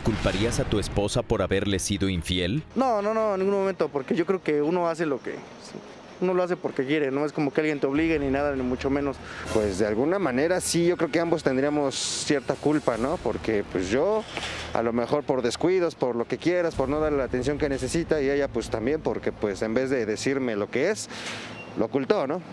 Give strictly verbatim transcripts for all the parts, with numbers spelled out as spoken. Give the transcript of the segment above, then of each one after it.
¿Culparías a tu esposa por haberle sido infiel? No, no, no, en ningún momento, porque yo creo que uno hace lo que... Uno lo hace porque quiere, no es como que alguien te obligue ni nada, ni mucho menos. Pues de alguna manera sí, yo creo que ambos tendríamos cierta culpa, ¿no? Porque pues yo, a lo mejor por descuidos, por lo que quieras, por no darle la atención que necesita, y ella pues también porque pues en vez de decirme lo que es, lo ocultó, ¿no?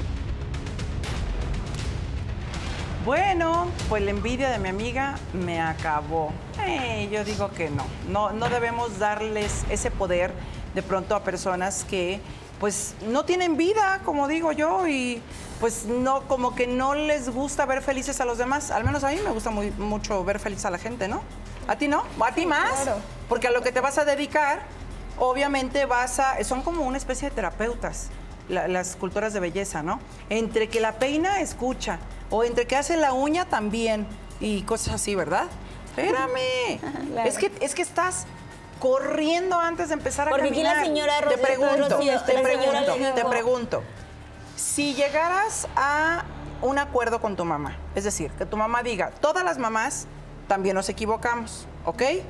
Bueno, pues la envidia de mi amiga me acabó. Eh, yo digo que no. no, no debemos darles ese poder de pronto a personas que pues no tienen vida, como digo yo, y pues no, como que no les gusta ver felices a los demás. Al menos a mí me gusta muy, mucho ver feliz a la gente, ¿no? ¿A ti no? ¿A ti más? Claro. Porque a lo que te vas a dedicar, obviamente vas a... Son como una especie de terapeutas, la, las culturas de belleza, ¿no? Entre que la peina, escucha, o entre que hace la uña también, y cosas así, ¿verdad? Espérame. Claro. Es que, es que estás... corriendo antes de empezar a Porque caminar. aquí la señora te Rocío, pregunto, Rocío, te la señora pregunto, le te dijo- pregunto. Si llegaras a un acuerdo con tu mamá, es decir, que tu mamá diga, todas las mamás también nos equivocamos, ¿ok? Okay.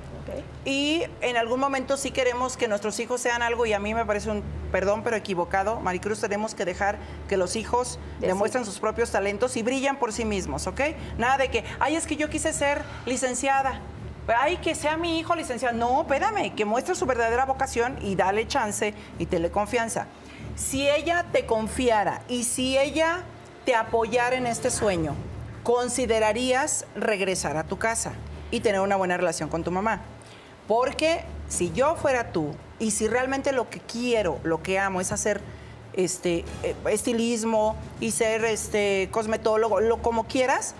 Y en algún momento sí queremos que nuestros hijos sean algo, y a mí me parece un, perdón, pero equivocado. Maricruz, tenemos que dejar que los hijos De demuestren sí. sus propios talentos y brillan por sí mismos, ¿ok? Nada de que, ay, es que yo quise ser licenciada. Ay, que sea mi hijo licenciado. No, espérame, que muestre su verdadera vocación y dale chance y tenle confianza. Si ella te confiara y si ella te apoyara en este sueño, ¿considerarías regresar a tu casa y tener una buena relación con tu mamá? Porque si yo fuera tú y si realmente lo que quiero, lo que amo es hacer este eh, estilismo y ser este cosmetólogo, lo como quieras,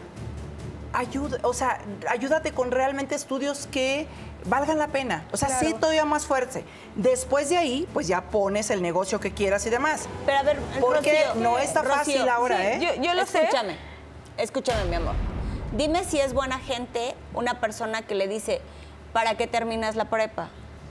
ayuda, o sea, ayúdate con realmente estudios que valgan la pena. O sea, Claro. sí, todavía más fuerte. Después de ahí, pues ya pones el negocio que quieras y demás. Pero a ver, Porque Rocío, no está Rocío, fácil ahora, sí, ¿eh? yo- yo lo sé. Escúchame, escúchame, mi amor. Dime si es buena gente una persona que le dice, ¿para qué terminas la prepa?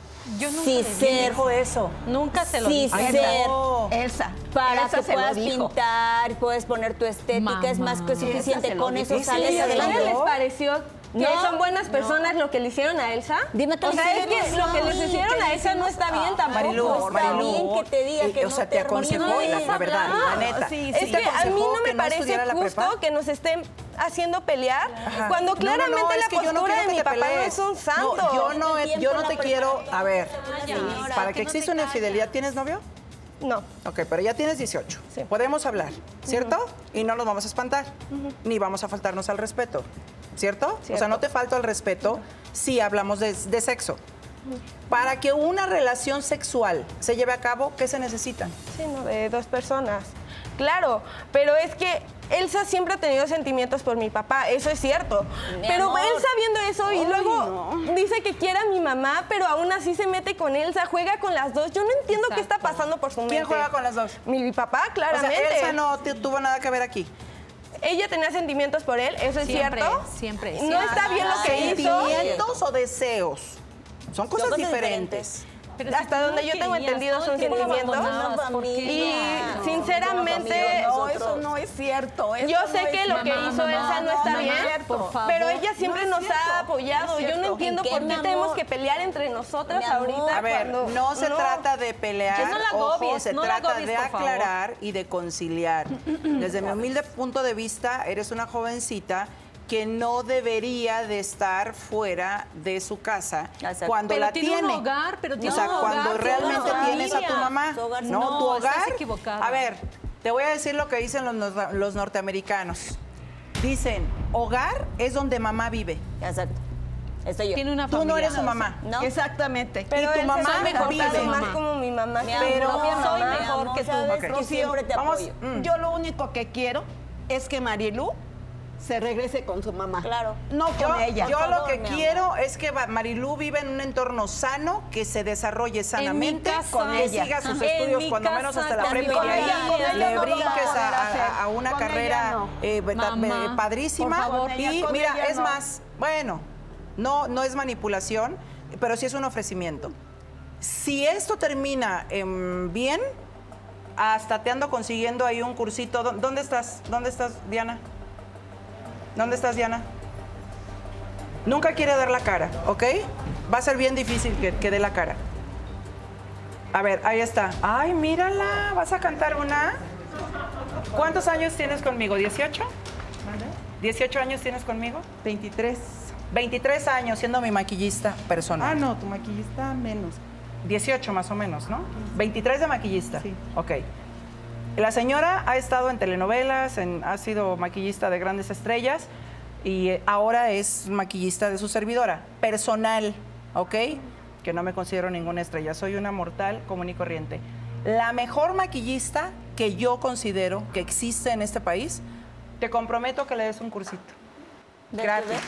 Yo nunca Sí, le ser, dijo eso. Nunca se lo sí, dije. ser, no. Elsa. para Elsa que se lo puedas dijo. pintar, puedes poner tu estética, es más que Elsa suficiente. se lo Con dijo. eso ¿Y sales si a adelante. ustedes les pareció que No, son buenas personas lo que le hicieron a Elsa? Dime tú, O sea, es que sí, lo que les sí, hicieron que a Elsa no está bien tampoco. Marilú, No está Marilú. bien que te diga Y- que o no sea, te aconsejó, termines. la, la verdad, la neta. Sí, Sí es te que a mí aconsejó no me que parece estudiara la justo prepa. que nos estén haciendo pelear Ajá. cuando No, no, claramente no, es la que yo no postura quiero de que mi te papá no pelees. es un santo. No, yo no, El tiempo yo no la te quiero... preparatoria. A ver, Señora, para que que no exista te una calles. infidelidad, ¿tienes novio? No. Ok, pero ya tienes dieciocho. Sí. Podemos hablar, ¿cierto? Y no nos vamos a espantar, ni vamos a faltarnos al respeto, ¿cierto? O sea, Cierto. no te falto al respeto si hablamos de, de sexo. Para que una relación sexual se lleve a cabo, ¿qué se necesita? Sí, no, de dos personas. Claro, pero es que Elsa siempre ha tenido sentimientos por mi papá, eso es cierto. Mi Pero amor. Elsa viendo eso y Ay, luego no. dice que quiere a mi mamá, pero aún así se mete con Elsa, juega con las dos. Yo no entiendo qué está pasando por su mente. ¿Quién juega con las dos? Mi, mi papá, O claramente. sea, Elsa no te- tuvo nada que ver aquí. Ella tenía sentimientos por él, eso es Siempre, cierto. siempre, No siempre. está bien lo que hizo. ¿Sentimientos o deseos? Son cosas cosas diferentes. Pero Hasta tú donde no yo tengo querías, entendido todo son el tiempo lo sentimientos. abandonabas, ¿por qué? Y No, sinceramente, no, eso no es cierto. yo sé que lo que Mamá, hizo mamá, Elsa no está mamá, bien, por favor. pero ella siempre No es nos cierto, ha apoyado. no es Yo no cierto. entiendo ¿En qué, por qué mi tenemos amor? que pelear entre nosotras Mi amor. ahorita. A ver, cuando- no se trata de pelear, Que no la ojo, agobies, se no la trata agobies, de por favor. aclarar y de conciliar. Desde mi humilde punto de vista, eres una jovencita que no debería de estar fuera de su casa Exacto. cuando Pero la tiene tiene. un hogar, pero tiene o sea, un hogar, cuando tiene realmente una tienes a tu familia. mamá. Su hogar, no, no, tu estás hogar. equivocada. A ver, te voy a decir lo que dicen los, nor- los norteamericanos. Dicen, hogar es donde mamá vive. Exacto. Estoy yo. Tiene una Tú familia. no eres su mamá. ¿No? Exactamente. Pero y tu él mamá se me vive. comporta más Mamá. como mi mamá. Mi que amor, mi mi soy amor, mejor que tú. sabes Ok. que siempre te Vamos, apoyo. mm. Yo lo único que quiero es que Marilu se regrese con su mamá. Claro. No con Yo, ella. yo Por lo favor, que mi amor. quiero es que va- Marilú viva en un entorno sano, que se desarrolle sanamente, casa. con que ella. siga sus En estudios mi cuando menos casa hasta la también. prepa y de ahí Con ella le no lo brinques vamos a a, hacer. a- a una Con carrera ella no. eh, ta- Mamá, eh, padrísima. por favor. Con ella, Y con mira, ella es no. más, bueno, no, no es manipulación, pero sí es un ofrecimiento. Si esto termina en bien, hasta te ando consiguiendo ahí un cursito. ¿Dó- ¿Dónde estás? ¿Dónde estás, Diana? ¿Dónde estás, Diana? Nunca quiere dar la cara, ¿ok? Va a ser bien difícil que, que dé la cara. A ver, ahí está. Ay, mírala. ¿Vas a cantar una? ¿Cuántos años tienes conmigo? ¿dieciocho? ¿dieciocho años tienes conmigo? veintitrés. veintitrés años siendo mi maquillista personal. Ah, no, tu maquillista menos. dieciocho más o menos, ¿no? veintitrés de maquillista. Sí. Ok. La señora ha estado en telenovelas, en- ha sido maquillista de grandes estrellas y eh, ahora es maquillista de su servidora, personal, ¿ok? Que no me considero ninguna estrella, soy una mortal común y corriente. La mejor maquillista que yo considero que existe en este país, te comprometo que le des un cursito. ¿De Gratis. tu vez?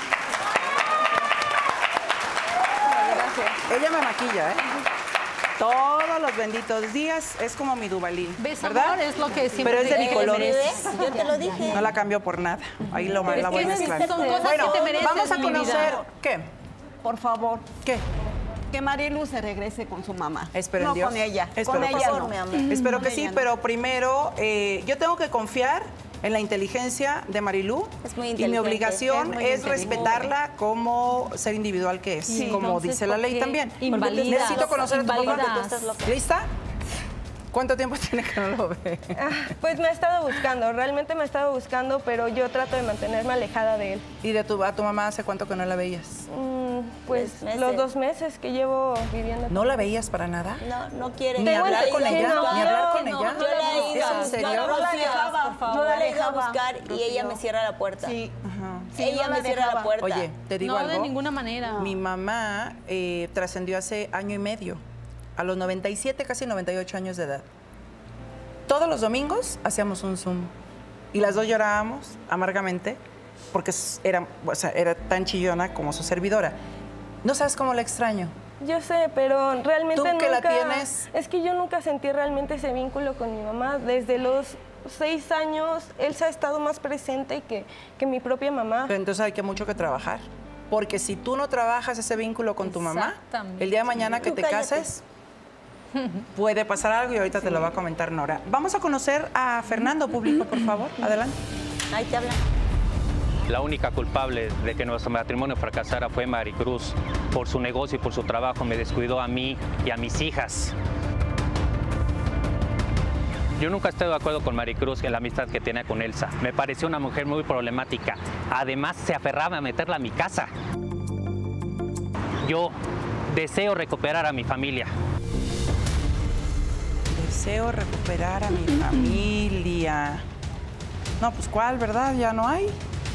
Ella me maquilla, ¿eh? Todos los benditos días es como mi Dubalín, ¿Ves, ¿verdad? amor? Es lo que siempre Pero es de te mi digo. color. ¿Ves? Yo te lo dije. No la cambio por nada. Ahí lo, Pero la es voy a que mezclar. son cosas Bueno, que te mereces, vamos a mi conocer. vida. ¿Qué? Por favor, ¿Qué? que Marilu se regrese con su mamá. Espero en no Dios. con ella. Espero con que ella sí. no. mi amor. Espero Con que sí, ella no. pero primero eh, yo tengo que confiar en la inteligencia de Marilú. Es muy y mi inteligente. obligación Es muy es, inteligente. respetarla como ser individual que es, Sí, como entonces, dice la ¿por ley qué también. invalidas? Necesito conocer a tu papá. Invalidas. Tú estás loca. ¿Lista? ¿Cuánto tiempo tiene que no lo ve? Ah, pues me ha estado buscando, realmente me ha estado buscando, pero yo trato de mantenerme alejada de él. ¿Y de tu, a tu mamá hace cuánto que no la veías? Mm, pues Tres meses. los dos meses que llevo viviendo. ¿No la veías para nada? No, no quiere. Ni Tengo hablar con entendido, ella, no, ni hablar no, con no, ella. Yo la he ido ¿Es a en buscar. serio? No la dejaba, por favor. Yo la he ido a dejaba, buscar y Rocío. ella me cierra la puerta. Sí. Sí, ella no la me cierra la dejaba. puerta. Oye, te digo No, algo. de ninguna manera. Mi mamá eh, trascendió hace año y medio, a los noventa y siete, casi noventa y ocho años de edad. Todos los domingos hacíamos un Zoom y las dos llorábamos amargamente porque era, o sea, era tan chillona como su servidora. No sabes cómo la extraño. Yo sé, pero realmente ¿Tú que nunca... la tienes? Es que yo nunca sentí realmente ese vínculo con mi mamá. Desde los seis años, Elsa ha estado más presente que, que mi propia mamá. Pero entonces hay que mucho que trabajar. Porque si tú no trabajas ese vínculo con tu mamá, Exactamente. el día de mañana que Tú te cállate. cases, puede pasar algo y ahorita te lo va a comentar Nora. Vamos a conocer a Fernando, público, por favor. Adelante. Ahí te hablan. La única culpable de que nuestro matrimonio fracasara fue Maricruz. Por su negocio y por su trabajo me descuidó a mí y a mis hijas. Yo nunca he estado de acuerdo con Maricruz en la amistad que tenía con Elsa. Me pareció una mujer muy problemática. Además, se aferraba a meterla a mi casa. Yo deseo recuperar a mi familia. Deseo recuperar a mi familia. No, pues ¿cuál, verdad? Ya no hay.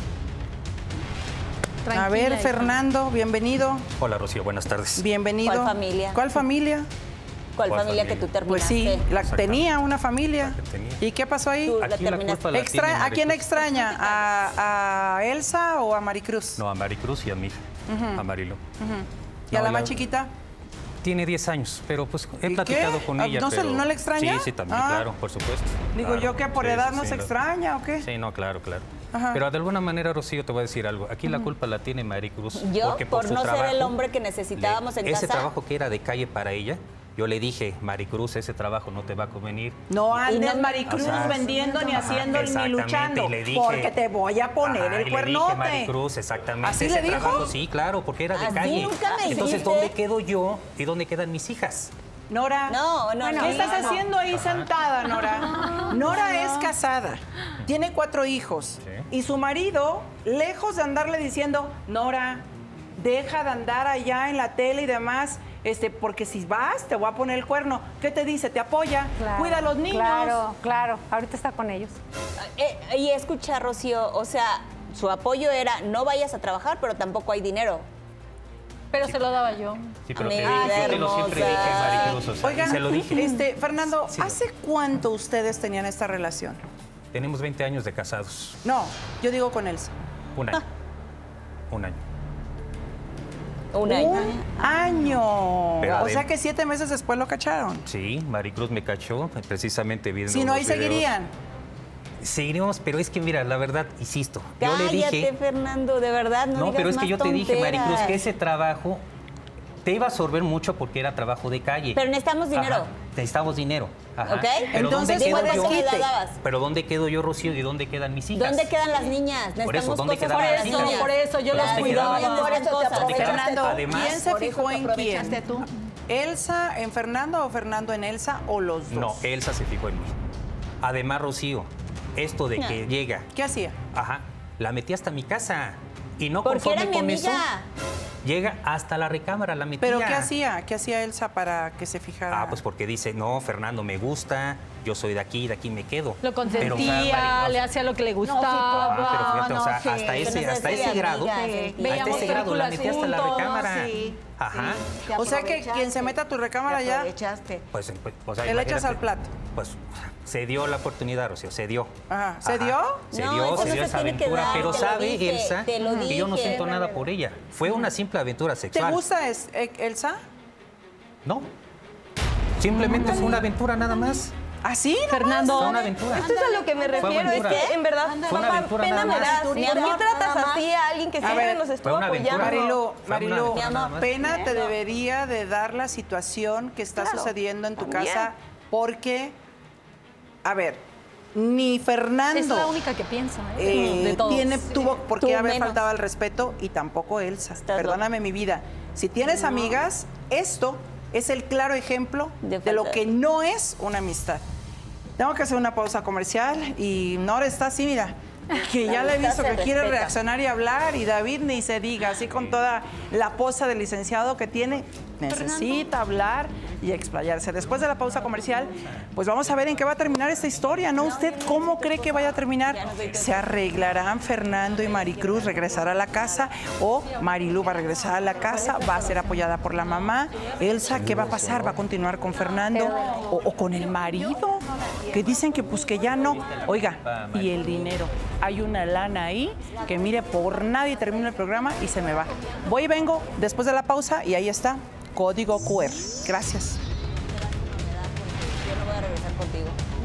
a Tranquila, ver, hija. Fernando, bienvenido. Hola, Rocío, buenas tardes. Bienvenido. ¿Cuál familia? ¿Cuál familia? ¿Cuál ¿Cuál familia que familia? tú terminaste? Pues sí, la, tenía una familia. La que tenía. ¿Y qué pasó ahí? Tú la Aquí la terminaste. culpa la Extra- tiene ¿A quién Maricruz. extraña? ¿A, a Elsa o a Maricruz? No, a Maricruz y a mi hija, a Marilu. ¿Y a No, la más la- chiquita? Tiene diez años, pero pues he ¿Y platicado qué? con Ah, ella. ¿no se- pero... no le extraña? Sí, sí, también, Ah. claro, por supuesto. Digo Claro. yo que por Sí, edad sí, no sí, se lo- extraña, ¿o qué? Sí, no, claro, claro. Ajá. Pero de alguna manera, Rocío, te voy a decir algo. Aquí la culpa la tiene Maricruz. Yo, porque por su no ser trabajo, el hombre que necesitábamos en ese casa. trabajo que era de calle para ella, yo le dije, Maricruz, ese trabajo no te va a convenir. No andes, no- Maricruz, O sea, vendiendo ni ajá, haciendo ni exactamente, luchando. y le dije- porque te voy a poner Ajá, el y le dije, cuernote. Maricruz, exactamente. ¿Así ese le dijo? trabajo, sí, claro, porque era de Así calle. nunca me Entonces, dijiste. ¿dónde quedo yo y dónde quedan mis hijas? Nora. No, no, ¿Qué no, estás no. haciendo ahí sentada, Nora? Nora es casada, tiene cuatro hijos. Sí. Y su marido, lejos de andarle diciendo, Nora, deja de andar allá en la tele y demás, este, porque si vas, te voy a poner el cuerno. ¿Qué te dice? Te apoya, Claro, cuida a los niños. Claro, claro. Ahorita está con ellos. Eh, y escucha, Rocío, o sea, su apoyo era no vayas a trabajar, pero tampoco hay dinero. Pero se lo daba yo. Sí, pero Mi te vida dije, yo te lo siempre hermosa. dije, Maricruz, o sea, Oigan, y se lo dije. este, Fernando, Sí. ¿hace cuánto ustedes tenían esta relación? Tenemos veinte años de casados. No, yo digo con Elsa. Un año. Un año. Un año. Un año. Pero o de- sea que siete meses después lo cacharon. Sí, Maricruz me cachó precisamente viendo Si no, ahí los videos. seguirían. Seguiríamos, pero es que mira, la verdad, insisto, yo Cállate, le dije... Fernando, de verdad, no No, digas pero es que más yo te dije, Maricruz, tonteras. que ese trabajo te iba a absorber mucho porque era trabajo de calle. Pero necesitamos dinero. Ajá. necesitamos dinero. Ajá. ¿Ok? Pero Entonces, ¿dónde quedo ¿cuál yo? desquite? dabas? Pero ¿dónde quedo yo, Rocío, y dónde quedan mis hijas? ¿Dónde quedan las niñas? Por eso, Necesitamos ¿dónde cosas quedan para las las niñas? niñas. Por eso yo las ¿Dónde cuidaba. quedaban? Por eso te Cosas. aprovechaste. Fernando, Además- ¿quién se Por eso fijó te en quién? aprovechaste tú. ¿Elsa en Fernando o Fernando en Elsa o los dos? No, Elsa se fijó en mí. Además, Rocío, esto de que llega, ¿Qué hacía? ajá, la metí hasta mi casa. Y no Porque conforme era mi con eso, amiga. llega hasta la recámara, la metía. ¿Pero qué hacía? ¿Qué hacía Elsa para que se fijara? Ah, pues porque dice, no, Fernando me gusta, yo soy de aquí, de aquí me quedo. Lo Pero, o sea, consentía, Mari, le hacía lo que le Ah, gustaba. pero fíjate, o sea, no, sí. hasta Que ese, no se hasta hacía ese de grado, amigas, hasta sí. ese Veíamos grado la metí hasta la películas recámara. Sí, Ajá. sí. Te O sea que aprovechaste. quien se meta a tu recámara Te ya aprovechaste. Pues, pues, o sea, te le echas imagínate, al plato. Pues se dio la oportunidad, Rocío, se dio. Ajá. ¿Se Ajá. dio? Se No, dio, eso se no dio se esa tiene que aventura, dar, pero te lo sabe dije, Elsa te lo que yo no dije. siento nada por ella. Fue una simple aventura ¿Te sexual. gusta es- eh, Elsa? No. Simplemente fue una aventura nada más. ¿Así? Fernando. Fue una aventura. Esto es a lo que me refiero, es aventura. que en verdad, Fue una papá, aventura pena nada me más. das. ¿Por Mi qué amor, tratas nada así a alguien que A siempre ver, nos estuvo una aventura. apoyando? Marilu, Fue una Marilu, aventura nada más. pena te debería de dar la situación que está Claro, sucediendo en tu también. casa porque, a ver, ni Fernando Es la única que piensa, ¿eh? eh, de todos. tiene, tuvo por Tú qué haber menos. faltado al respeto y tampoco Elsa. Estás Perdóname mi vida. Si tienes amigas, esto es el claro ejemplo De de, lo falta- que no es una amistad. Tengo que hacer una pausa comercial y Nora está así, mira, que ya le he visto que se quiere respeta. reaccionar y hablar y David ni se diga, así con toda la posa del licenciado que tiene, necesita hablar y explayarse. Después de la pausa comercial, pues vamos a ver en qué va a terminar esta historia, ¿no? ¿Usted cómo cree que vaya a terminar? ¿Se arreglarán Fernando y Maricruz? ¿Regresará a la casa? ¿O Marilu va a regresar a la casa? ¿Va a ser apoyada por la mamá? ¿Elsa qué va a pasar? ¿Va a continuar con Fernando o, o con el marido? Que dicen que pues que ya no. Oiga, y el dinero. Hay una lana ahí que mire, por nadie termino el programa y se me va. Voy y vengo después de la pausa y ahí está, código Q R. Gracias. Yo no voy a regresar contigo.